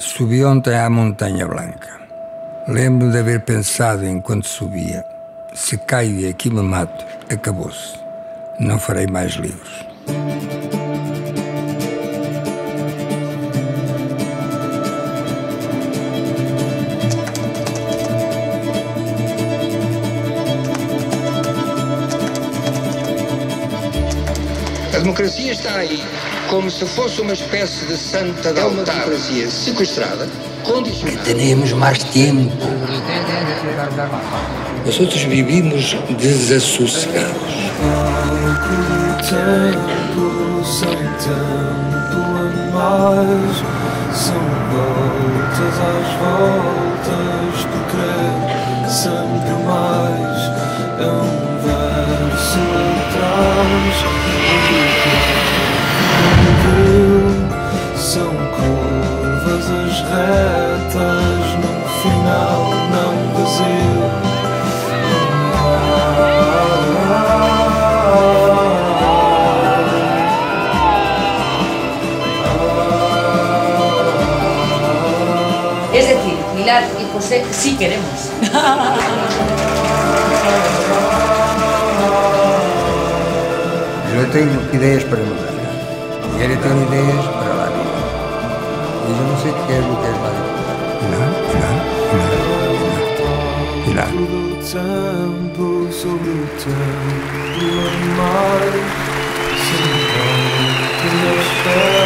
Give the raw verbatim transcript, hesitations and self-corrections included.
Subi ontem à Montanha Blanca. Lembro de haver pensado enquanto subia: se caio e aqui me mato, acabou-se. Não farei mais livros. A democracia está aí como se fosse uma espécie de santa de altar. É uma democracia sequestrada, condicionada. Que teremos mais tempo. Nós outros vivimos desassossegados. Tempo sem tempo a mais, são voltas às voltas de crer sempre mais. É um verso atrás. São curvas as retas no final não vazio. Es decir, Pilar y José sí queremos. Eu tenho ideias para mudar. E ele tem ideias para lá. E eu não sei o que é o que é lá. Pilar, Pilar, Pilar, Pilar. Todo o tempo sobre o tempo a mais, sem volta nas